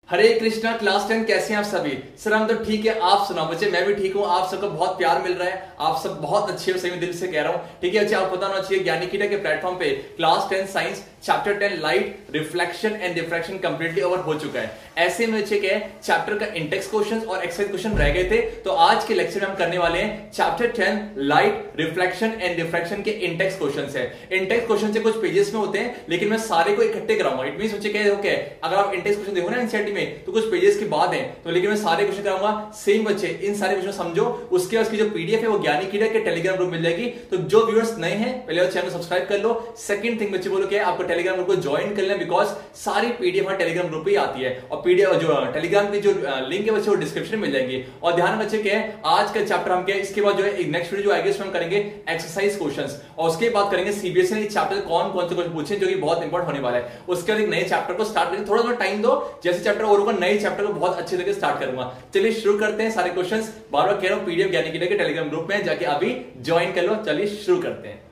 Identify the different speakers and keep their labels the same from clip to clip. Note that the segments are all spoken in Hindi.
Speaker 1: हरे कृष्णा। क्लास 10 कैसे हैं आप सभी? सर हम तो ठीक है, आप सुनाओ बच्चे। मैं भी ठीक हूँ, आप सबको बहुत प्यार मिल रहा है, आप सब बहुत अच्छे हो, सही में दिल से कह रहा हूँ। ठीक है बच्चे, आप पता होना चाहिए ज्ञानीकीटा के प्लेटफॉर्म पे class 10 science chapter 10 light reflection and diffraction completely over हो चुका है। ऐसे में बच्चे क्या चैप्टर का इंडेक्स क्वेश्चन और एक्सरसाइज क्वेश्चन रह गए थे, तो आज के लेक्चर में हम करने वाले हैं chapter 10 light reflection and diffraction के इंडेक्स क्वेश्चन है। इंडेक्स क्वेश्चन से कुछ पेजेस में होते हैं, लेकिन मैं सारे को इकट्ठे कराऊंगा। इट मींस बच्चे क्या अगर आप इंडेक्स क्वेश्चन देखो ना एनसीईआरटी में, तो कुछ पेजेस के बाद है, तो लेकिन मैं सारे क्वेश्चन कराऊंगा। सेम बच्चे इन सारे क्वेश्चन समझो, उसके बाद जो पीडीएफ है वो ज्ञानीकीटा के टेलीग्राम ग्रुप मिल जाएगी। तो जो व्यूअर्स नए हैं पहले चैनल सब्सक्राइब कर लो। सेकंड थिंग बच्चे बोलो क्या आपको टेलीग्राम ग्रुप को ज्वाइन कर लेना, बिकॉज सारी पीडीएफ हमारे टेलीग्राम ग्रुप पे ही आती है, और पीडीएफ जो टेलीग्राम की जो लिंक है बच्चे वो डिस्क्रिप्शन में मिल जाएगी। और ध्यान बच्चे क्या है, आज का चैप्टर हम क्या इसके बाद जो है नेक्स्ट वीडियो जो आएगी उसमें हम करेंगे एक्सरसाइज क्वेश्चंस, और उसके बाद करेंगे सीबीएसई ने चैप्टर कौन कौन से क्वेश्चन पूछे जो कि बहुत इंपॉर्टेंट होने वाला है। उसके बाद एक नए चैप्टर को स्टार्ट करेंगे। थोड़ा टाइम दो, जैसे चैप्टर और होगा नए चैप्टर को बहुत अच्छे तरीके से स्टार्ट करूंगा। चलिए शुरू करते हैं सारे क्वेश्चंस। बार बार कह रहा हूं पीडीएफ ज्ञानीकीटा के टेलीग्राम ग्रुप में जाके अभी ज्वाइन कर लो। चलिए शुरू करते हैं।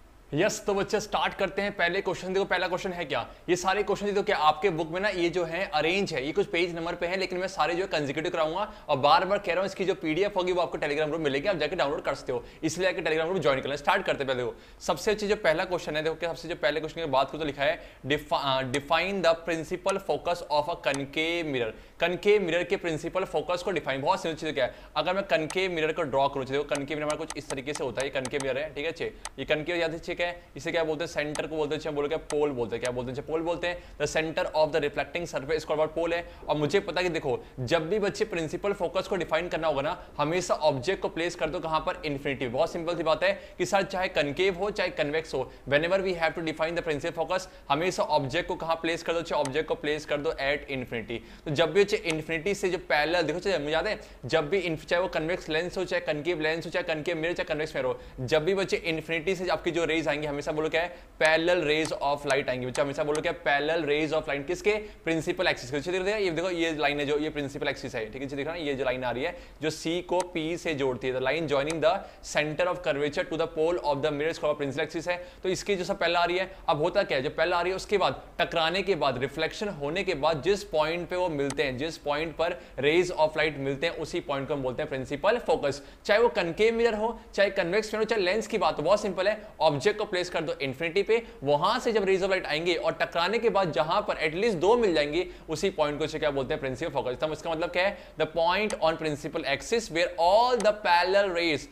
Speaker 2: यस तो बच्चे स्टार्ट करते हैं। पहले क्वेश्चन देखो, पहला क्वेश्चन है क्या, ये सारे क्वेश्चन देखो क्या आपके बुक में ना ये जो है अरेंज है, ये कुछ पेज नंबर पे है, लेकिन मैं सारे जो है कंसेक्यूटिव कराऊंगा। और बार बार कह रहा हूं इसकी जो पीडीएफ होगी वो आपको टेलीग्राम ग्रुप मिलेगी, आप जाके डाउनलोड कर सकते हो, इसलिए आके टेलीग्राम ग्रुप ज्वाइन कर लें। स्टार्ट करते पहले देखो सबसे अच्छी जो पहला क्वेश्चन है, देखो क्या सबसे जो पहले क्वेश्चन की बात करूं तो लिखा है define the principal focus of a concave mirror. Concave mirror के प्रिंसिपल फोकस को डिफाइन, बहुत सिंपल चीज क्या है, अगर मैं कनकेव मिरर को ड्रॉ करूं, देखो कनकेव मिरर हमारा कुछ इस तरीके से होता है, ये कनकेव मिरर है, ठीक है। ये कनकेव याद है, इसे क्या बोलते हैं, सेंटर को बोलते हैं, बोलो क्या पोल बोलते हैं, क्या बोलते हैं, पोल बोलते हैं। The centre of the reflecting surface called pole है। और मुझे पता है कि देखो जब भी बच्चे प्रिंसिपल फोकस को डिफाइन करना होगा ना, हमेशा ऑब्जेक्ट को प्लेस कर दो कहां पर, इन्फिनिटी। बहुत सिंपल सी बात है कि सर चाहे कनकेव हो चाहे कन्वेक्स हो, whenever we have to define the principal focus, हमेशा ऑब्जेक्ट को कहां प्लेस कर दो, चाहे ऑब्जेक्ट को प्लेस कर दो एट इन्फिनिटी। तो जब भी इन्फिनिटी से जो पैरेलल देखो, मुझे याद है जब भी चाहे वो कन्वेक्स लेंस हो, चाहे कनकेव लेंस हो, चाहे कनकेव मिरर, चाहे कन्वेक्स मिरर हो, जब भी बच्चे इन्फिनिटी से आपकी जो रेज आएंगे, हमेशा बोलो क्या है, पैरेलल रेज ऑफ लाइट आएंगे। बच्चा हमेशा बोलो क्या, पैरेलल रेज ऑफ लाइट, किसके, प्रिंसिपल एक्सिस के। ये देखो ये लाइन है जो ये प्रिंसिपल एक्सिस है, ठीक है, दिख रहा है, ये जो लाइन आ रही है जो सी को पी से जोड़ती है, the line joining the centre of curvature to the pole of the mirror called principal axis है। तो इसकी जो सब पहला आ रही है, अब होता क्या है, जो पहला आ रही है उसके बाद टकराने के बाद, रिफ्लेक्शन होने के बाद जिस पॉइंट पे वो मिलते हैं, जिस पॉइंट पर रेज ऑफ लाइट मिलते हैं, उसी पॉइंट को हम बोलते हैं प्रिंसिपल फोकस। चाहे वो कनकेव मिरर हो, चाहे कन्वेक्स मिरर हो, चाहे लेंस की बात हो, बहुत सिंपल है, ऑब्जेक्ट को प्लेस कर दो इन्फिनिटी पे, वहां से जब रेज ऑफ लाइट आएंगे और टकराने के बाद जहां पर एटलीस्ट दो मिल जाएंगे, उसी पॉइंट को क्या बोलते हैं, प्रिंसिपल फोकस। तो इसका मतलब क्या है, the point on principal axis where all the parallel rays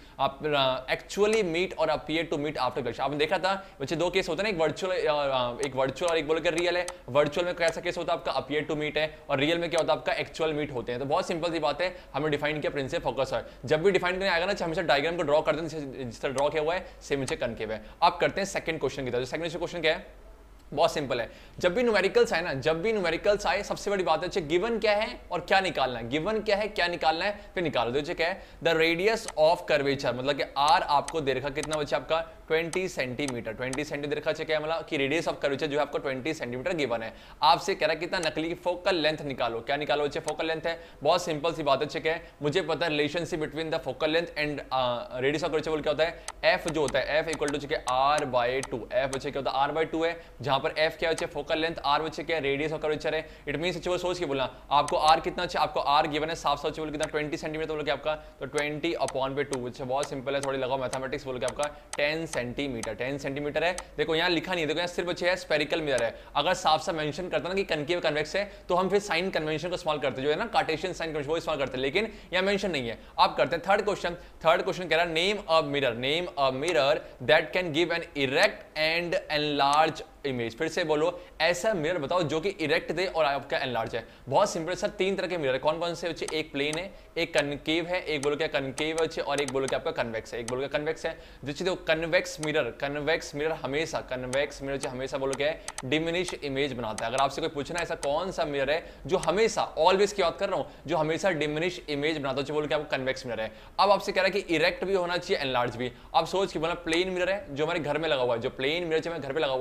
Speaker 2: actually meet और appear to meet after reflection. आपने देखा था बच्चे दो केस होते हैं ना, एक वर्चुअल और एक बोलो कि रियल है। वर्चुअल में कैसा केस होता है आपका, अपीयर टू मीट है, और रियल में क्या होता है आपका, एक्चुअल मीट होते हैं। तो बहुत सिंपल सी बात है, हमने डिफाइन किया प्रिंसिपल फोकस है। जब भी डिफाइन करने आएगा ना, हमेशा डायग्राम को ड्रॉ करते हैं, जिस तरह ड्रॉ किया हुआ है सेम नीचे कनकेव है। अब करते हैं सेकंड क्वेश्चन की तरफ। सेकंड क्वेश्चन क्या है, बहुत सिंपल है, जब भी न्यूमेरिकल्स आए ना, जब भी न्यूमेरिकल्स आए सबसे बड़ी बात है गिवन क्या है और क्या निकालना है, गिवन क्या है क्या निकालना है, फिर निकाल दो। क्या है, द रेडियस ऑफ कर्वेचर, मतलब कि आर आपको दे रखा कितना बच्चा आपका 20 सेंटीमीटर, 20 सेंटीमीटर रखा क्या, मतलब कि रेडियस ऑफ कर्वेचर जो है आपको 20 सेंटीमीटर गिवन है। आपसे कह रहा है कितना नकली की फोकल लेंथ निकालो, क्या निकालो बच्चे, फोकल लेंथ है। बहुत सिंपल सी बात है, क्या है, मुझे पता है relationship between the focal length and radius of curvature क्या होता है, एफ जो होता है, F equal to R by 2। F बच्चे क्या होता है, आर बाय 2 है, जहां पर एफ क्या है, फोकल लेंथ, आर बच्चे क्या है, रेडियस ऑफ कर्वेचर है। इट मींस अच्छे सोच के बोलना, आपको आर कितना चाहिए, आपको आर गिवन है साफ साफ बोल कितना 20 सेंटीमीटर, बोलो क्या आपका, तो 20 अपॉन पे 2, बच्चे बहुत सिंपल है, थोड़ी लगाओ मैथमेटिक्स, बोलो क्या आपका 10 सेंटीमीटर, 10 सेंटीमीटर है। देखो यहाँ लिखा नहीं है, देखो यहाँ सिर्फ बच्चे है स्फेरिकल मिरर है। अगर साफ साफ मेंशन करता ना कि कनकेव कन्वेक्स है, तो हम फिर साइन कन्वेंशन को इस्तेमाल करते, जो है ना कार्टेशियन साइन कन्वेंशन, वो इस्तेमाल करते हैं, लेकिन यहाँ मेंशन नहीं है। आप करते हैं थर्ड क्वेश्चन। थर्ड क्वेश्चन कह रहा है name a mirror, name a mirror that can give an erect and enlarge image. फिर से बोलो, ऐसा मिरर बताओ जो कि इरेक्ट दे और आपका एनलार्ज है। बहुत सिंपल सर, तीन तरह के मिरर है, कौन कौन से बच्चे, एक प्लेन है, एक कनकेव है, एक बोलो क्या कनकेव है, और एक बोलो क्या आपका कन्वेक्स है, एक बोलो क्या कन्वेक्स है। देखो कन्वेक्स मिरर, कन्वेक्स मिरर हमेशा, कन्वेक्स मिरर हमेशा बोलो क्या है, डिमिनिश इमेज बनाता है। अगर आपसे कोई पूछना ऐसा कौन सा मिरर है जो हमेशा, ऑलवेज की बात कर रहा हूं, जो हमेशा डिमिनिश इमेज बनाता है, बोलो क्या आपको कन्वेक्स मिरर है। अब आपसे कह रहा है कि इरेक्ट भी होना चाहिए, एनलार्ज भी। आप सोच के बोला प्लेन मिरर है जो हमारे घर में लगा हुआ है, जो प्लेन मिरर हमारे घर पे लगा हुआ है,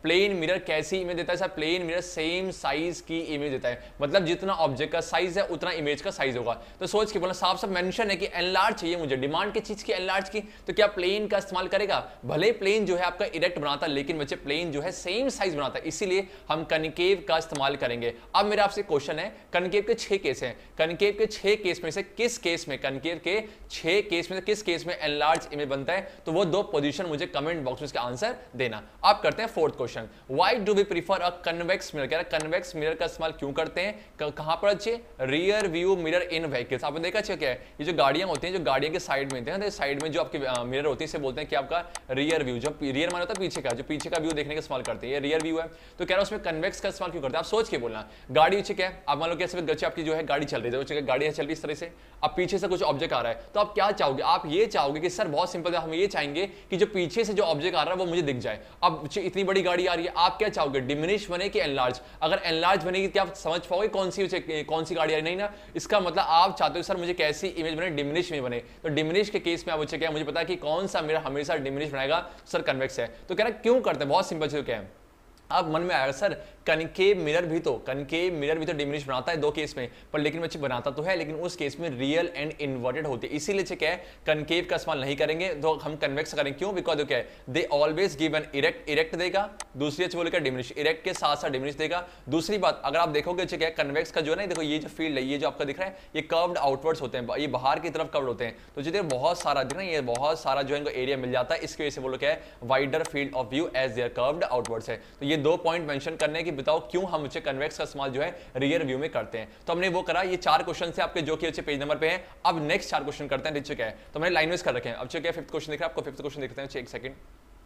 Speaker 2: प्लेन मिरर कैसी इमेज देता है sir? Plane mirror same size की इमेज देता है, मतलब जितना ऑब्जेक्ट का साइज है उतना इमेज का साइज होगा। तो सोच के बोला, साफ साफ मेंशन है कि एनलार्ज चाहिए मुझे, डिमांड की चीज की एनलार्ज की, तो क्या प्लेन का इस्तेमाल करेगा? भले प्लेन जो है आपका इरेक्ट बनाता है, लेकिन बच्चे प्लेन जो है सेम साइज बनाता है, इसीलिए हम कनकेव का इस्तेमाल करेंगे। अब मेरा आपसे क्वेश्चन है, कनकेव के 6 केस हैं, कनकेव के 6 केस में से किस केस में, कनकेव के 6 केस में से किस केस में एनलार्ज इमेज बनता है? तो वो 2 पोजीशन मुझे कमेंट बॉक्स में इसका आंसर देना। आप करते हैं 4th question, why do we prefer a convex mirror? कह रहा है कन्वेक्स मिरर का इस्तेमाल क्यों करते हैं? कहां पर अच्छे? Rear view mirror in vehicles. आपने देखा अच्छा क्या है, ये जो गाड़ियां होती हैं, जो गाड़ियों के साइड में होते हैं, साइड में जो आपके मिरर होती है, इसे बोलते हैं कि आपका रियर व्यू। जो रियर माना होता है पीछे का, जो पीछे का व्यू देखने का इस्तेमाल करते हैं, ये रियर व्यू है। तो कह रहा है उसमें कन्वेक्स का इस्तेमाल क्यों करते हैं? आप सोच के बोलना, गाड़ी पीछे क्या है, आप मान लो कैसे गच्चे आपकी जो है गाड़ी चल रही है, गाड़ी चल रही है इस तरह से, अब पीछे से कुछ ऑब्जेक्ट आ रहा है, तो आप क्या चाहोगे? आप ये चाहोगे कि सर बहुत सिंपल है, हम ये चाहेंगे कि जो पीछे से जो ऑब्जेक्ट आ रहा है वो मुझे दिख जाए। अब इतनी बड़ी गाड़ी आ रही है, आप क्या चाहोगे? डिमिनिश बने कि एनलार्ज? अगर एनलार्ज बनेगी क्या आप समझ पाओगे कौन सी गाड़ी आ रही? नहीं ना, इसका मतलब आप चाहते हो सर मुझे कैसी इमेज बने? डिमिनिश में बने। तो डिमिनिश के केस में आप क्या, मुझे पता है कि कौन सा मिरर हमेशा डिमिनिश बनाएगा, सर कन्वेक्स है। तो कह रहा है क्यों करते हैं? बहुत सिंपल चीज क्या है, अब मन में आएगा सर कनकेव मिरर भी तो डिमिनिश बनाता है 2 केस में, पर लेकिन बच्चे बनाता तो है, लेकिन उस केस में रियल एंड इन्वर्टेड होते हैं, इसीलिए क्या है कनकेव का इस्तेमाल नहीं करेंगे, तो हम कन्वेक्स करेंगे। क्यों? बिकॉज क्या है, they always give an erect देगा, दूसरी अच्छी बोलेगा डिमिनिश, इरेक्ट के साथ साथ डिमिनिश देगा। दूसरी बात, अगर आप देखोगे क्या है कन्वेक्स का जो है ना, देखो ये जो फील्ड है, ये जो आपका दिख रहा है, ये कर्व्ड आउटवर्ड्स होते हैं, ये बाहर की तरफ कर्व्ड होते हैं, तो जो बहुत सारा दिख रहा है, ये बहुत सारा जो है इनको एरिया मिल जाता है, इसकी वजह से बोलो क्या है wider field of view as they're curved outwards है। तो ये 2 पॉइंट मेंशन करने की, बताओ क्यों हम कन्वेक्स का इस्तेमाल जो है रियर व्यू में करते हैं। तो हमने वो करा, ये 4 क्वेश्चन से आपके जो कि अच्छे पेज नंबर पे हैं। अब नेक्स्ट 4 क्वेश्चन करते हैं, ठीक है, तो मैंने लाइन वाइज कर रखे हैं। अब क्या 5th क्वेश्चन दिख रहा है आपको? 5th क्वेश्चन देखते हैं, 1 सेकंड।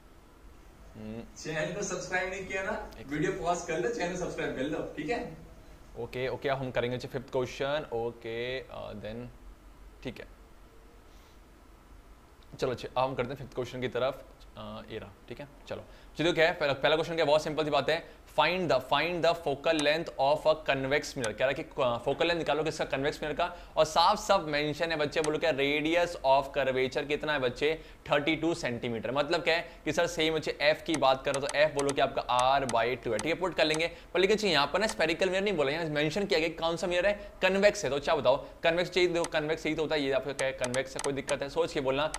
Speaker 1: चैनल को सब्सक्राइब नहीं किया ना, वीडियो पॉज कर लो, चैनल सब्सक्राइब कर लो, ठीक है?
Speaker 2: ओके ओके, अब हम करेंगे 5th क्वेश्चन। ओके देन ठीक है, चलो अब हम करते हैं 5th क्वेश्चन की तरफ। ये रहा, ठीक है, चलो क्या है पहला क्वेश्चन क्या, बहुत सिंपल सी बात है, find the focal length of a convex mirror. कह रहा है कि फोकल लेंथ निकालो किसका, कन्वेक्स मिरर का, और साफ साफ मेंशन है बच्चे, बोलो क्या रेडियस ऑफ कर्वेचर कितना है बच्चे, 32 सेंटीमीटर। मतलब क्या है कि सर सेम बच्चे एफ की बात करो तो एफ बोलो कि आपका r/2 है, ठीक है, पुट कर लेंगे। पर लेकिन यहाँ पर ना स्पेरिकल मिरर नहीं बोला, यहाँ मेंशन किया गया कौन सा मिरर है, कन्वेक्स है। तो अच्छा बताओ कन्वेक्स चाहिए, देखो कन्वेक्स यही तो होता है, ये आपका क्या है कन्वेक्स है, कोई दिक्कत है? सोच के बोलना,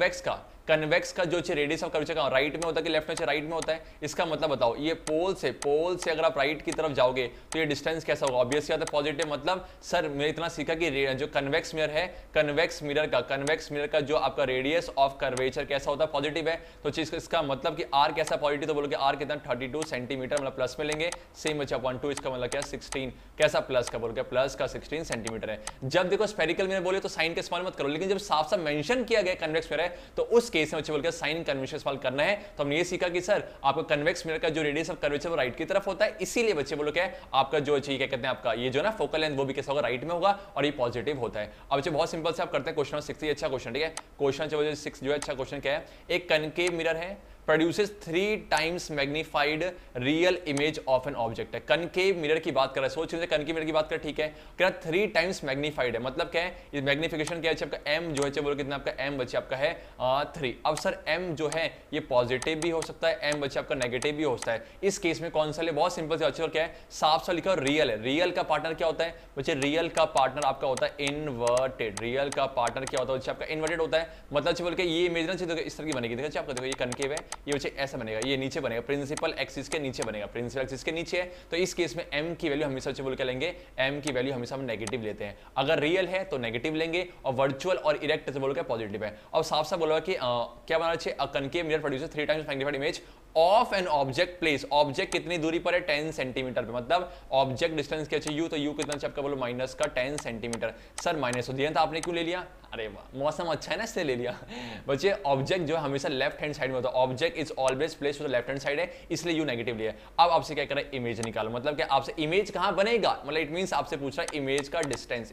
Speaker 2: कन्वेक्स का जो रेडियस ऑफ कर्वेचर का राइट में होता है कि लेफ्ट में, राइट में होता है। इसका मतलब बताओ, ये पोल से अगर आप राइट की तरफ जाओगे तो ये डिस्टेंस कैसा होगा? ऑब्वियसली आता है पॉजिटिव। मतलब सर मैंने इतना सीखा कि जो कन्वेक्स मिरर है, कन्वेक्स मिरर का जो आपका रेडियस ऑफ कर्वेचर कैसा होता है, पॉजिटिव है। तो चीज इसका मतलब कि r कैसा पॉजिटिव, तो बोलोगे r कितना 32 सेंटीमीटर, मतलब प्लस में लेंगे। सेम बचा 1 इसका मतलब क्या 16, कैसा प्लस का, बोलोगे प्लस का 16 सेंटीमीटर है। जब देखो स्फेरिकल मिरर बोले तो साइन का इस्तेमाल मत करो, लेकिन जब साफ साफ मेंशन किया गया कन्वेक्स मिरर है तो उस केस में बच्चे बोलकर साइन कन्वेंशन इस्तेमाल करना है। तो हमने ये सीखा कि सर आपका कन्वेक्स मिरर का जो रेडियस ऑफ कर्वेचर वो राइट की तरफ होता है, इसीलिए बच्चे बोलो क्या है आपका जो चाहिए, क्या कहते हैं आपका ये जो ना फोकल लेंथ वो भी कैसा होगा, राइट में होगा, और ये पॉजिटिव होता है। अब बच्चे बहुत सिंपल से आप करते हैं क्वेश्चन 6, ये अच्छा क्वेश्चन, ठीक है। क्वेश्चन 6 जो है अच्छा क्वेश्चन क्या है, एक कनकेव मिरर है, produces 3 times magnified real image of an object है। कनकेव मिरर की बात कर रहा है, सोच रहे कनकेव मिरर की बात कर, ठीक है, क्या 3 times magnified है, मतलब क्या है ये मैग्निफिकेशन क्या है आपका m जो है, बोलो कितना आपका m बच्चे आपका है 3। अब सर m जो है ये पॉजिटिव भी हो सकता है, m बच्चे आपका नेगेटिव भी हो सकता है। इस केस में कौन सा ले, बहुत सिंपल से अच्छे, और क्या है साफ सा लिखा रियल है। रियल का पार्टनर क्या होता है बच्चे, रियल का पार्टनर आपका होता है इनवर्टेड। रियल का पार्टनर क्या होता है बच्चे आपका इन्वर्टेड होता है। मतलब बोल के ये इमेज ना इस तरह की बनेगी, देखो आपका, देखो ये कनकेव है, ये बच्चे ऐसा बनेगा, ये नीचे बनेगा, प्रिंसिपल एक्सिस के नीचे बनेगा, प्रिंसिपल एक्सिस के नीचे है। तो इस केस में m की वैल्यू हमेशा बोल के लेंगे, m की वैल्यू हमेशा हम नेगेटिव लेते हैं। अगर रियल है तो नेगेटिव लेंगे, और वर्चुअल और इरेक्ट से बोल के पॉजिटिव है। और साफ साफ बोला कि क्या बनाना चाहिए, a concave mirror produces 3 times magnified image of an object place. Object कितनी दूरी पर है, 10 सेंटीमीटर पे, मतलब ऑब्जेक्ट डिस्टेंस क्या चाहिए, u, तो u कितना चाहिए आपका, बोलो माइनस का 10 सेंटीमीटर। सर माइनस हो दिया था आपने, क्यों ले लिया, अरे वाह मौसम अच्छा है ना इसलिए ले लिया। बच्चे ऑब्जेक्ट जो है हमेशा लेफ्ट हैंड साइड में होता है, object is always placed to the left hand side है, इसलिए u नेगेटिव लिया। अब आपसे क्या करें, इमेज निकालो, मतलब क्या आपसे इमेज कहां बनेगा, मतलब इट मींस आपसे पूछ रहा है इमेज का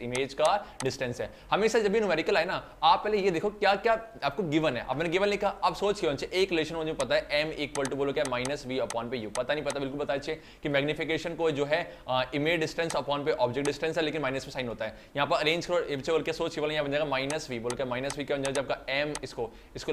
Speaker 2: डिस्टेंस है। हमेशा जब भी न्यूमेरिकल आए ना, आप पहले ये देखो क्या क्या आपको गिवन है। अब मैंने गिवन लिखा, अब सोच क्यों एक रिलेशन मुझे पता है m इक्वल टू बोलो क्या माइनस v अपॉन पे u, पता नहीं पता, बिल्कुल पता है कि मैग्निफिकेशन को जो है इमेज डिस्टेंस अपॉन पे ऑब्जेक्ट डिस्टेंस है, लेकिन माइनस में साइन होता है। यहाँ पर अरेंज करो, सोच केवल यहाँ बन जाएगा माइनस वी, बोल के माइनस वी क्या जब आपका एम, इसको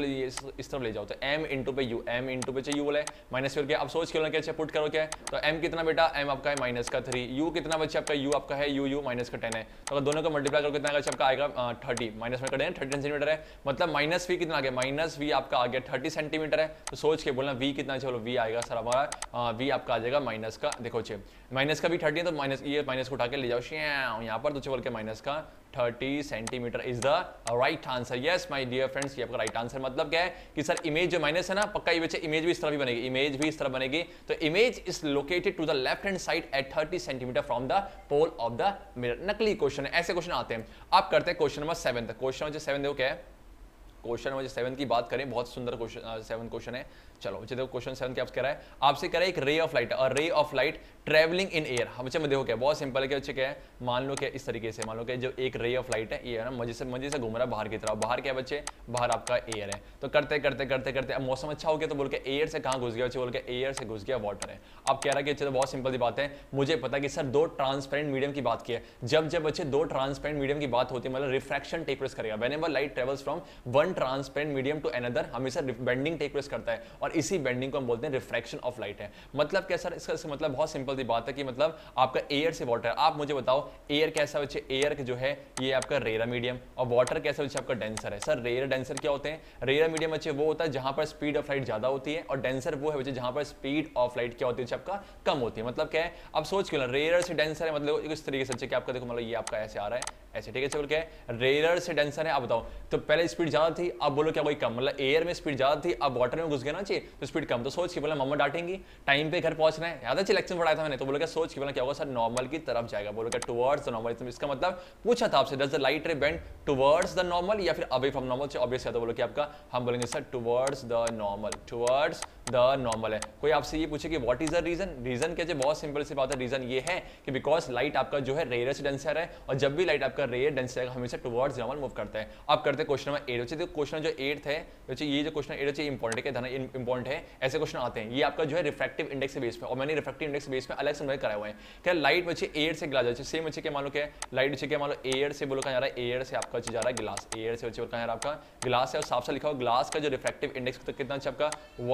Speaker 2: इस तरफ ले जाओ तो एम इंटू पे यू, एम इंटू पे यू बोले माइनस वी, अब सोच के क्या पुट करो क्या है, तो एम कितना बेटा, एम आपका है माइनस का 3, यू कितना बच्चे आपका, यू आपका है यू माइनस का 10 है, तो अगर दोनों को मल्टीप्लाई करो कितना आपका आएगा 30, माइनस में करें 30 सेंटीमीटर है, मतलब माइनस वी कितना आ गया, माइनस वी आपका आ गया 30 सेंटीमीटर है, तो सोच के बोलना वी कितना, चलो वी आएगा सर हमारा वी आपका आ जाएगा माइनस का, देखो चे माइनस का भी 30 है तो माइनस, ये माइनस को उठा के ले जाओ यहाँ पर, तो बोल के माइनस का 30 centimetre is the right answer. Yes my dear friends, ये आपका राइट आंसर। मतलब क्या है कि सर इमेज जो माइनस है ना, पक्का ये बच्चे इमेज भी इस तरह भी बनेगी, इमेज भी इस तरह बनेगी, तो image is located to the left hand side at 30 centimetre from the pole of the mirror. नकली क्वेश्चन है, ऐसे क्वेश्चन आते हैं। आप करते हैं क्वेश्चन नंबर 7। क्वेश्चन नंबर 7 देखो क्या है, क्वेश्चन नंबर 7 की बात करें, बहुत सुंदर क्वेश्चन 7 क्वेश्चन है। चलो बच्चे देखो क्वेश्चन 7 क्या कह रहा है, आपसे कह रहा है एक रे ऑफ लाइट, और ray of light travelling in air. बच्चे में देखो क्या बहुत सिंपल है, क्या बच्चे क्या है, मान लो क्या इस तरीके से, मान लो क्या जो एक रे ऑफ लाइट है ये है ना, मजे से घूम रहा है बाहर की तरफ, बाहर क्या बच्चे, बाहर आपका एयर है, तो करते करते अब मौसम अच्छा हो गया तो बोल के एयर से कहाँ घुस गया बच्चे, बोल के एयर से घुस गया वाटर है। अब कह रहा है कि चलो बहुत सिंपल सी बात है, मुझे पता है कि सर दो ट्रांसपेरेंट मीडियम की बात की है, जब बच्चे दो ट्रांसपेरेंट मीडियम की बात होती है मतलब रिफ्रैक्शन टेक प्लेस करेगा, whenever light travels from one transparent medium to another, हमेशा बेंडिंग टेक प्लेस करता है, और इसी बेंडिंग को हम बोलते हैं रिफ्रैक्शन ऑफ लाइट है। मतलब क्या सर, इसका मतलब बहुत सिंपल सी बात है कि मतलब आपका एयर से वाटर, आप मुझे बताओ एयर कैसा बच्चे, एयर जो है ये आपका रेयर मीडियम, और वाटर कैसा बच्चे आपका डेंसर है। सर रेयर डेंसर क्या होते हैं, रेयर मीडियम बच्चे वो होता है जहां पर स्पीड ऑफ लाइट ज्यादा होती है, और डेंसर वो है बच्चे जहां पर स्पीड ऑफ लाइट क्या होती है आपका कम होती है। मतलब क्या है, अब सोच क्यों, रेयर से डेंसर है, मतलब इस तरीके से क्या आपका देखो, मतलब ये आपका ऐसे आ रहा है ऐसे, ठीक है, चलो क्या है रेयर से डेंसर है। अब बताओ तो पहले स्पीड ज्यादा थी, अब बोलो क्या कोई कम, मतलब एयर में स्पीड ज्यादा थी, अब वाटर में घुस गया ना चाहिए तो स्पीड कम, तो सोच के बोला मम्मा डांटेंगी, टाइम पे घर पहुंचना है, याद है लेक्चर पढ़ाया था मैंने, तो बोलो क्या सोच के बोला क्या होगा सर, नॉर्मल की तरफ जाएगा, बोलो क्या टुवर्ड्स द नॉर्मल। इसका मतलब पूछा था आपसे, does the light ray bend towards the normal या फिर अवे फ्रॉम नॉर्मल, ऑब्वियस है, तो बोलो कि आपका हम बोलेंगे sir towards the normal, towards the normal है। कोई आपसे ये पूछे कि what is the reason, reason क्या है, बहुत सिंपल सी बात है, रीजन ये है कि बिकॉज लाइट आपका जो है रेयर से डेंसर है, और जब भी लाइट आपका रेयर डेंसर है हमेशा टुवर्ड्स नॉर्मल मूव करता है। अब करते हैं क्वेश्चन नंबर 8। बच्चे देखो क्वेश्चन जो 8 है बच्चे, ये जो क्वेश्चन 8 है इंपॉर्टेंट है, इंपॉर्टेंट है, ऐसे क्वेश्चन आते हैं, ये आपका जो है रिफ्रैक्टिव इंडेक्स बेस पे, और मैंने रिफ्रैक्टिव इंडेक्स बेस पे अलग से कराए हुए हैं। क्या लाइट बच्चे एयर से गिलास जाए, सेम बच्चे क्या मान लो क्या लाइट बच्चे क्या मान लो एयर से, बोलो कहां जा रहा है, एयर से आपका जा रहा है गिलास, एयर से बच्चे कहां जा रहा है आपका गिलास है, और साफ साफ लिखा हो ग्लास का जो रिफ्रैक्टिव इंडेक्स कितना आपका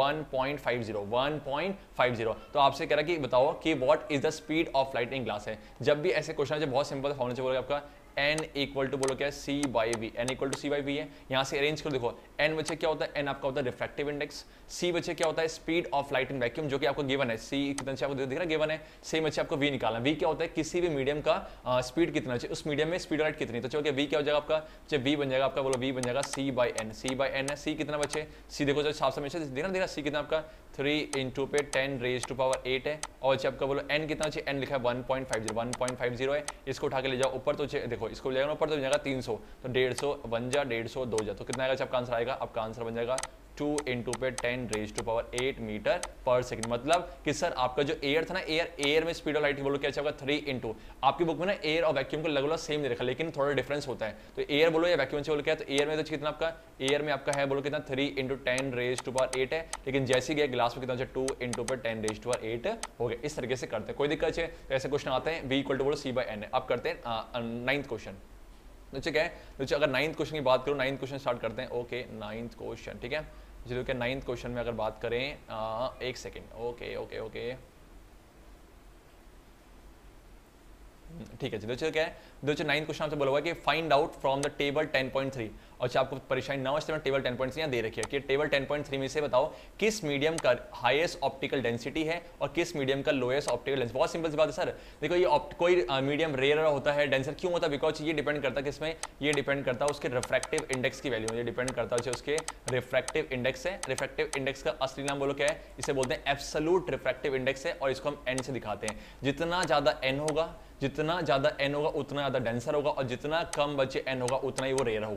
Speaker 2: 1.50। तो आपसे कह रहा है कि बताओ कि what is the speed of light in glass है। जब भी ऐसे क्वेश्चन है बहुत सिंपल फॉर्मूला बोलोगे आपका n इक्वल टू बोलो क्या है c by V, n equal to c by V है। यहाँ से अरेंज करो, देखो n बच्चे क्या होता है, n आपका होता है रिफ्रैक्टिव इंडेक्स, c बच्चे क्या होता है speed of light in vacuum, जो कि आपको गिवन है, c कितना आपको दिख रहा है गिवन है, सेम बच्चे आपको v निकालना, v क्या होता है किसी भी मीडियम का स्पीड कितना चाहिए, उस मीडियम में स्पीड ऑफ लाइट कितनी, तो चलो v क्या हो जाएगा आपका, v बन जाएगा आपका, बोलो v बन जाएगा c by n, c by n है, c कितना बच्चे, c देखो जो साफ साफ देखना c कितना आपका 3 इंटू पे 10 रेज टू पावर 8 है, और आपका बोलो n कितना चाहिए, n लिखा है 1.50 है, इसको उठा के ले जाओ ऊपर, तो देखो इसको ले जाओ ऊपर तो 300, तो 150 1 जा 150 2 जा, तो कितना आएगा आपका आंसर आएगा, आपका आंसर बन जाएगा 2 इंटू पे 10 रेज टू पावर 8 मीटर पर सेकंड। मतलब कि सर आपका जो एयर था ना, एयर में स्पीड ऑफ लाइट बोलो क्या होगा 3 इंटू, आपकी बुक में ना एयर और वैक्यूम को लगभग सेम नहीं रखा, लेकिन थोड़ा डिफरेंस होता है, तो एयर बोलो या वैक्यूम से बोलो क्या, तो एयर में तो कितना आपका, एयर में आपका है बोलो कितना 3 इंटू 10 रेज टू पावर 8 है, लेकिन जैसे गया ग्लास में कितना 2 इंटू पे 10 रेज टू पावर 8 हो गया। इस तरीके से करते हैं, कोई दिक्कत है, तो ऐसे क्वेश्चन आते हैं, v इक्वल टू बोलो c बाई n है। अब करते हैं 9th क्वेश्चन, तो ठीक है, तो अगर 9th क्वेश्चन की बात करूं, 9th क्वेश्चन स्टार्ट करते हैं। ओके 9th क्वेश्चन, ठीक है, चलो क्या 9th क्वेश्चन में अगर बात करें, एक सेकेंड, ओके ठीक है, चलो क्या है, 9th क्वेश्चन आपसे बोला हुआ है कि find out from the table 10.3, और आपको परेशानी ना हो इसमें टेबल 10.3 यहाँ दे रखी है कि टेबल 10.3 में से बताओ किस मीडियम का हाईएस्ट ऑप्टिकल डेंसिटी है और किस मीडियम का लोएस्ट ऑप्टिकल डेंसिटी। बहुत सिंपल सी बात है सर, देखो ये कोई मीडियम रेयर होता है, डेंसर क्यों होता है, बिकॉज ये डिपेंड करता है किसमें, ये डिपेंड करता है उसके रिफ्रैक्टिव इंडेक्स की वैल्यू, ये डिपेंड करता है उसके रिफ्रैक्टिव इंडेक्स है। रिफ्रैक्टिव इंडेक्स का असली नाम बोलो क्या है, इसे बोलते हैं एब्सोल्यूट रिफ्रैक्टिव इंडेक्स है, और इसको हम n से दिखाते हैं। जितना ज्यादा n होगा उतना ज्यादा डेंसर होगा, और जितना कम बच्चे n होगा उतना ही वो रेयर होगा। अब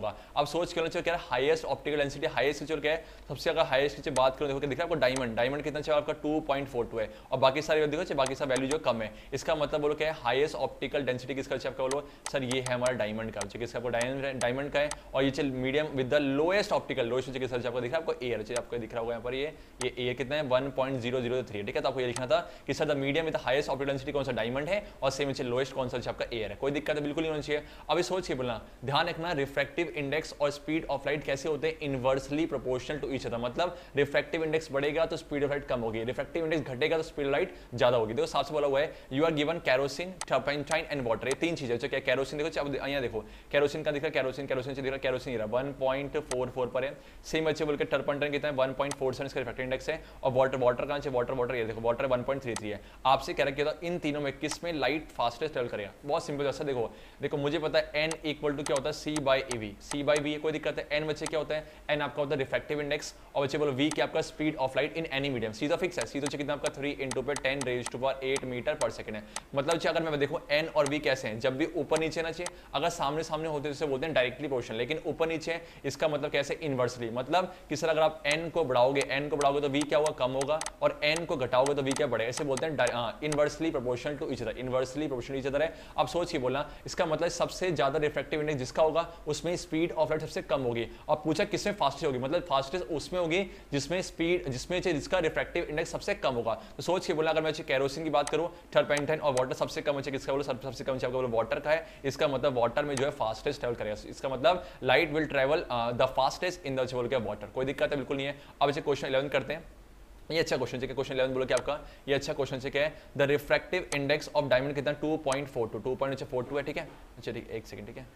Speaker 2: सोच के क्या है हाईएस्ट ऑप्टिकल डेंसिटी, हाईएस्ट क्या है सबसे अगर हाईएस्ट की बात करो देखो दिख रहा है आपको डायमंड, डायमंड कितना चाहिए आपका 2.42 है और बाकी सारे देखो बाकी सारा वैल्यू जो कम है। इसका मतलब बोलो क्या है हाईएस्ट ऑप्टिकल डेंसिटी किसका चाहिए आपका, बोलो सर ये है हमारा डायमंड का, किसका आपको डायमंड का है। और ये medium with the lowest optical, lowest किसका आपको दिख रहा है आपको एयर, आपको दिख रहा होगा यहाँ पर ये एयर कितना है 1.003, ठीक है। तो आपको ये लिखना था कि sir the medium with highest optical density कौन सा डायमंड है और सेम नीचे लोएस्ट कौन सा आपका एयर है। कोई दिक्कत है बिल्कुल नहीं होनी चाहिए। अभी सोचिए बोलना ध्यान रखना रिफ्रैक्टिव इंडेक्स और स्पीड ऑफ लाइट कैसे होते हैं, inversely proportional to each other. मतलब रिफ्रैक्टिव इंडेक्स बढ़ेगा तो स्पीड ऑफ लाइट कम होगी, रिफ्रैक्टिव इंडेक्स घटेगा तो स्पीड ऑफ लाइट ज्यादा होगी। देखो साफ से बोला हुआ है you are given kerosene, turpentine and water, ये तीन चीजें क्या कैरोसिन देखो अब यहाँ देखो कैरोसिन का दिख रहा है, कैरोसिन कैरोसिन से दिख रहा है, कैरोसिन 1.44 पर है। सेम अच्छे बोल के टर्पेंटाइन कितना है 1.47 इसका रिफ्रैक्टिव इंडेक्स है। और वाटर वाटर कहां से वाटर वाटर ये देखो वाटर 1.33 है। आपसे कह रहा है इन तीनों में किस में लाइट फास्टेस्ट ट्रेवल करेगा। बहुत सिंपल जैसा देखो देखो मुझे पता है n इक्वल टू क्या होता है C/AV, C/V कोई दिक्कत है। n बच्चे क्या होता है, n आपका होता है रिफ्रैक्टिव इंडेक्स और बच्चे बोलो v क्या आपका speed of light in any medium. C तो फिक्स है, सी तो कितना आपका 3 × 10⁻⁸ मीटर पर सेकंड है। मतलब अगर मैं देखो n और v कैसे हैं, जब भी ऊपर नीचे ना चाहिए, अगर सामने सामने होते हैं तो बोलते हैं डायरेक्टली प्रोपोर्शनल, लेकिन ऊपर नीचे इसका मतलब कैसे इनवर्सली। मतलब कि सर अगर आप n को बढ़ाओगे तो v क्या होगा कम होगा और n को घटाओगे तो v क्या बढ़ेगा, इसे बोलते हैं inversely proportional to each other, inversely proportional each other है। अब सोच के बोलना इसका मतलब सबसे ज्यादा रिफ्रैक्टिव इंडेक्स जिसका होगा उसमें स्पीड ऑफ लाइट सबसे कम होगी। और पूछा किसमें फास्टेस्ट होगी, मतलब फास्टेस्ट उसमें होगी जिसमें स्पीड जिसका रिफ्रैक्टिव इंडेक्स सबसे कम होगा। तो सोच के बोला अगर मैं कैरोसिन की बात करूं टर्पेंटाइन और वाटर सबसे कम है किसका, बोलो सबसे कम बोलो वाटर का है। इसका मतलब वाटर में जो है फास्टेस्ट ट्रेवल करेगा, इसका मतलब light will travel the fastest in the water. कोई दिक्कत है बिल्कुल नहीं है। अब इसे क्वेश्चन 11 करते हैं। ये अच्छा क्वेश्चन है, क्वेश्चन 11 बोलो क्या आपका ये अच्छा क्वेश्चन है क्या है the refractive index of diamond कितना 2.42 है, ठीक है। अच्छा ठीक एक सेकंड, ठीक है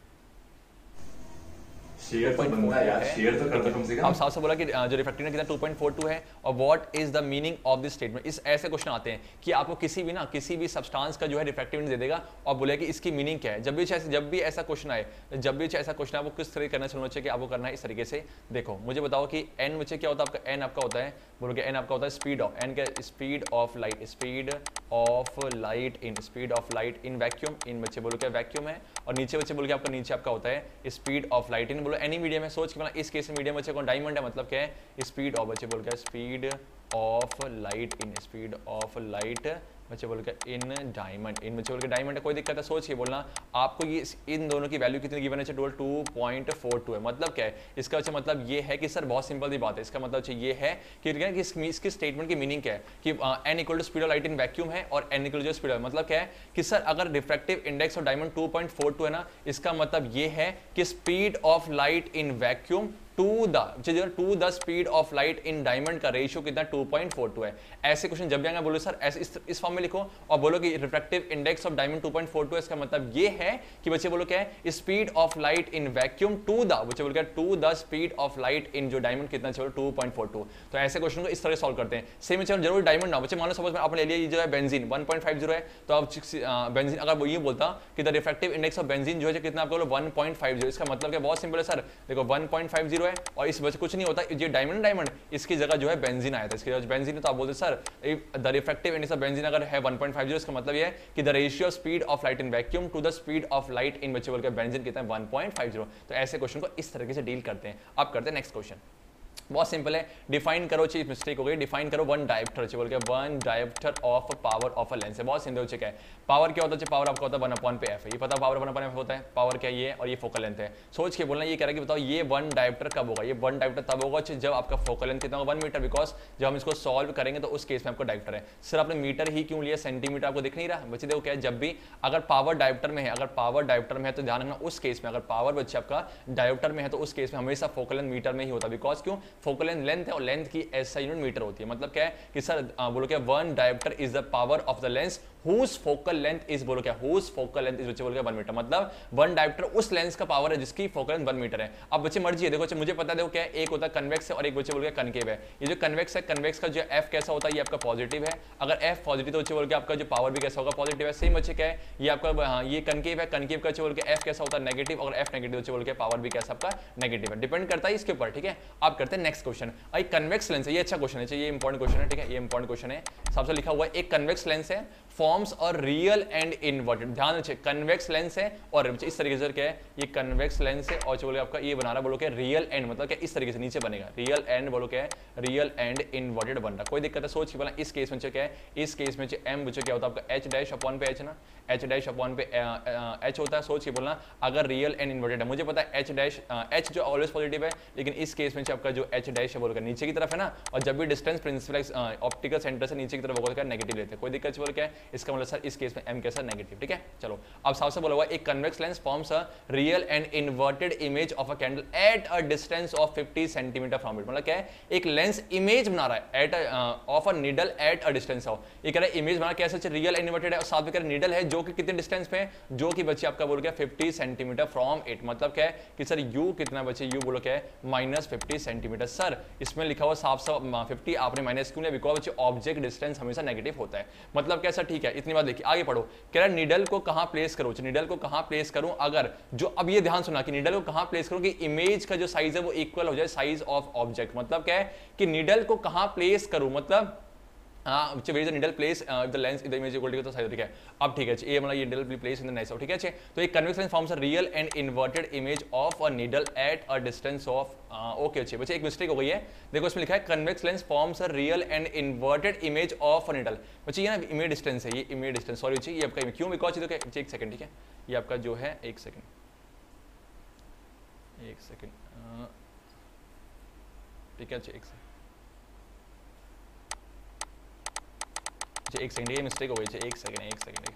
Speaker 1: शेयर तो बनता है यार, शेयर तो करता कम से कम।
Speaker 2: अब साफ से बोला कि जो रिफ्रैक्टिव इंडेक्स कितना 2.42 है और what is the meaning of this statement. इस ऐसे क्वेश्चन आते हैं कि आपको किसी भी सब्सटेंस का जो है रिफ्रैक्टिव इंडेक्स दे देगा और बोले कि इसकी मीनिंग क्या है। जब भी ऐसा क्वेश्चन आए आपको किस तरह करना चाहिए कि आपको करना है इस तरीके से। देखो मुझे बताओ कि n बच्चे क्या होता है आपका, n आपका होता है बोलो कि n आपका होता है स्पीड ऑफ n क्या speed of light in vacuum, in बच्चे बोलो क्या वैक्यूम है। और नीचे बच्चे बोलो कि आपका नीचे आपका होता है स्पीड ऑफ लाइट इन बोलो एनी मीडियम है। सोच के मतलब इस केस में मीडियम बच्चे कौन डायमंड है, मतलब क्या है स्पीड ऑफ बच्चे बोल क्या speed of light in speed of light बच्चे बोल के इन डायमंड, इन बच्चे बोल के डायमंड है। कोई दिक्कत है सोच के बोलना आपको ये इन दोनों की वैल्यू कितनी गिवन है 2.42 है। मतलब क्या है इसका अच्छा मतलब ये है कि सर बहुत सिंपल सी बात है, इसका मतलब ये है कि इसकी स्टेटमेंट की मीनिंग क्या है कि n equal to speed of light in vacuum है और n equal to speed of, मतलब क्या है कि सर अगर रिफ्रैक्टिव इंडेक्स ऑफ डायमंड 2.42 है ना, इसका मतलब ये है कि speed of light in vacuum to the speed of light in diamond का रेशियो कितना 2.42 है। ऐसे क्वेश्चन जब भी आएंगे बोलो सर ऐसे इस फॉर्म में लिखो और बोलो कि रिफ्रैक्टिव इंडेक्स ऑफ डायमंड 2.42 है। इसका मतलब ये है कि बच्चे बोलो क्या है speed of light in vacuum to the speed of light in जो डायमंड कितना चलो 2.42। तो ऐसे क्वेश्चन को इस तरह सॉल्व करते हैं। सेम चलो जरूर डायमंड ना बच्चे, मान लो सपोज आपने ले लिया ये जो है बेंजीन 1.50 है, तो आप बेंजीन अगर वो ये बोलता कि the refractive index of benzene जो है कितना आपको 1.50, इसका मतलब क्या बहुत सिंपल है सर देखो 1.50 है और इस वजह कुछ नहीं होता ये डायमंड इसकी जगह जो है बेंजीन आया था, इसकी जगह बेंजीन है। तो आप बोलते sir the refractive index of benzene अगर है 1.50 इसका मतलब ये है कि the ratio speed of light in vacuum to the speed of light in बच्चे बोल के बेंजीन कितना है 1.50। तो ऐसे क्वेश्चन को इस तरीके से डील करते हैं। आप करते हैं नेक्स्ट क्वेश्चन, बहुत सिंपल है। डिफाइन करो, चीज मिस्टेक हो गई, डिफाइन करो वन डायोप्टर बोल के one dioptre of power of a lens है। बहुत सिंपल हो चुका है। पावर क्या होता है, पावर आपका होता है 1/f है, ये पता पावर 1/f होता है। पावर क्या ये और ये फोकल लेंथ है। सोच के बोलना ये कह रहा है कि बताओ ये वन डायोप्टर कब होगा, ये वन डायोप्टर तब होगा जब आपका फोकल लेंथ कितना होगा 1 मीटर, बिकॉज जब हम इसको सॉल्व करेंगे तो उस केस में आपको डायोप्टर है। सर आपने मीटर ही क्यों लिया, सेंटीमीटर आपको दिख नहीं रहा बच्चे। देखो क्या है जब भी अगर पावर डायोप्टर में है, अगर पावर डायोप्टर में है तो ध्यान रखना उस केस में अगर पावर बच्चे आपका डायोप्टर में है तो उस केस में हमेशा फोकल लेंथ मीटर में ही होता है। बिकॉज क्यों फोकल लेंथ है और लेंथ की ऐसा यूनिट मीटर होती है। मतलब क्या है कि सर बोलो क्या one dioptre is the power of the lens whose focal length is बोलो क्या whose focal length is बच्चे बोलो क्या 1 मीटर। मतलब वन डायोप्टर उस लेंस का पावर है जिसकी फोकल लेंथ 1 मीटर है। अब बच्चे मर्जी है, देखो मुझे पता है देखो क्या है, एक होता है कन्वेक्स है और एक बच्चे बोल गया कनकेव है। ये जो कन्वेक्स है, कन्वेक्स का जो एफ कैसा होता है ये आपका पॉजिटिव है। अगर एफ पॉजिटिव तो बच्चे बोल के आपका जो पावर भी कैसा होगा पॉजिटिव है। सेम बच्चे क्या है ये आपका हाँ ये कनकेव है, कनकेव का बोल के एफ कैसा होता है नेगेटिव, अगर एफ नेगेटिव बच्चे बोल के पावर भी कैसा आपका नेगेटिव है। डिपेंड करता है इसके ऊपर, ठीक है। आप करते हैं नेक्स्ट क्वेश्चन। कन्वेक्स लेंस है, ये अच्छा क्वेश्चन है, ये इंपॉर्टेंट क्वेश्चन है, ठीक है। ये इंपॉर्टेंट क्वेश्चन है, सबसे लिखा हुआ है एक कन्वेक्स लेंस है फॉर्म्स और रियल एंड इनवर्टेड। ध्यान रखिए कन्वेक्स लेंस है और इस तरीके से क्या है, ये कन्वेक्स लेंस है और बोले आपका ये बना रहा बोलो क्या रियल एंड, मतलब क्या इस तरीके से नीचे बनेगा रियल एंड, बोलो क्या है रियल एंड इनवर्टेड बन रहा। कोई दिक्कत है सोच के बोला इस केस में क्या है, इस केस में एम बच्चों क्या होता है आपका एच डैश अपॉन पे एच ना, एच डैश अपॉन पे एच होता है। सोच के बोलना अगर रियल एंड इनवर्टेड है, मुझे पता है एच डैश एच जो ऑलवेज पॉजिटिव है, लेकिन इस केस में आपका जो एच डैश है बोल नीचे की तरफ है ना, और जब भी डिस्टेंस प्रिंसिपल ऑप्टिकल सेंटर से नीचे की तरफ बोल नेगेटिव लेते हैं। कोई दिक्कत बोल क्या है, इसका मतलब सर इस केस में एम कैसा नेगेटिव। ठीक है चलो अब साफ से बोला हुआ एक convex lens forms a real and inverted image of a candle at a distance of 50 centimetre from it. मतलब क्या है, एक लेंस इमेज बना रहा है at of a needle at a distance of, ये कह रहा है इमेज बना कैसे रियल इन्वर्टेड है और साथ में कह रहा है नीडल है जो कि कितने डिस्टेंस पे है, जो कि बच्चे आपका बोल गया 50 सेंटीमीटर फ्रॉम इट। मतलब क्या है कि सर यू कितना बच्चे, यू बोलो क्या है -50 सेंटीमीटर। सर इसमें लिखा हुआ साफ साफ 50, आपने माइनस क्यों लिया, बिकॉज बच्चे ऑब्जेक्ट डिस्टेंस हमेशा नेगेटिव होता है। मतलब कैसा, ठीक है इतनी बात देखिए आगे पढ़ो। कह रहा है नीडल को कहां प्लेस करो, नीडल को कहां प्लेस करूं, अगर जो अब ये ध्यान सुना कि नीडल को कहां प्लेस करूं कि इमेज का जो साइज है वो इक्वल हो जाए साइज ऑफ ऑब्जेक्ट। मतलब क्या है कि नीडल को कहां प्लेस करूं, मतलब needle place the lens in the image equal to size. ठीक है अब ठीक है ये मतलब ये needle be place in the nice. ठीक है तो एक convex lens forms a real and inverted image of a needle at a distance of okay अच्छे बच्चे एक मिस्टेक हो गई है, देखो इसमें लिखा है convex lens forms a real and inverted image of a needle. बच्चे ये ना इमेज डिस्टेंस है, ये इमेज डिस्टेंस सॉरी बच्चे ये आपका क्यों, बिकॉज एक सेकंड ठीक है ये आपका जो है एक सेकंड ठीक है एक सेकंड ये मिस्टेक हो गई, एक सेकंड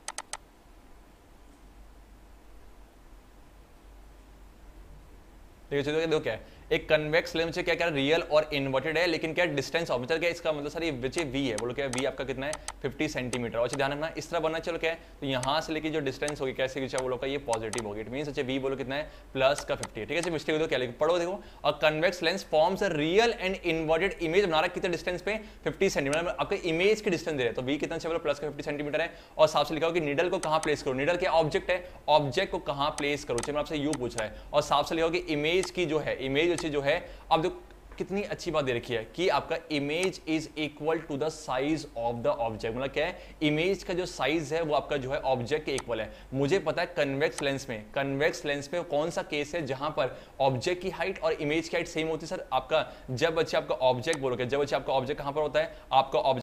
Speaker 2: देखो क्या है एक कन्वेक्स लेंस क्या क्या रियल और इन्वर्टेड है, लेकिन क्या डिस्टेंस ऑफ क्या इसका मतलब सर ये बच्चे वी है, बोलो क्या वी आपका कितना है 50 सेंटीमीटर। और ध्यान रखना इस तरह बनना, चलो क्या है तो यहाँ से लेके जो डिस्टेंस होगी कैसे बोलो का ये पॉजिटिव होगी, इट मींस अच्छा वी बोलो कितना है प्लस का 50। ठीक है मिस्टेक हो क्या लिखो पढ़ो देखो, और convex lens forms a real and inverted image बना रहा है कितने डिस्टेंस पे 50 सेंटीमीटर, आपके इमेज के डिस्टेंस दे रहे हैं तो वी कितना चाहिए प्लस का 50 सेंटीमीटर है। और साफ से लिखा हो कि नीडल को कहां प्लेस करो, नीडल क्या ऑब्जेक्ट है, ऑब्जेक्ट को कहां प्लेस करो, चलिए मैं आपसे यू पूछ रहा है। और साफ से लिखा हो कि इमेज की जो है इमेज जो है, अब कितनी अच्छी बात दे रखी है कि आपका image is equal to the size of the object. मतलब क्या है इमेज का जो साइज है वो आपका जो है ऑब्जेक्ट के इक्वल है। मुझे पता है कन्वेक्स लेंस में कौन सा केस है जहां पर ऑब्जेक्ट की हाइट और इमेज की हाइट सेम होती है। सर आपका जब बच्चे आपका ऑब्जेक्ट बोलोगे, जब बच्चे आपका ऑब्जेक्ट कहां पर होता है, आपका ऑब्जेक्ट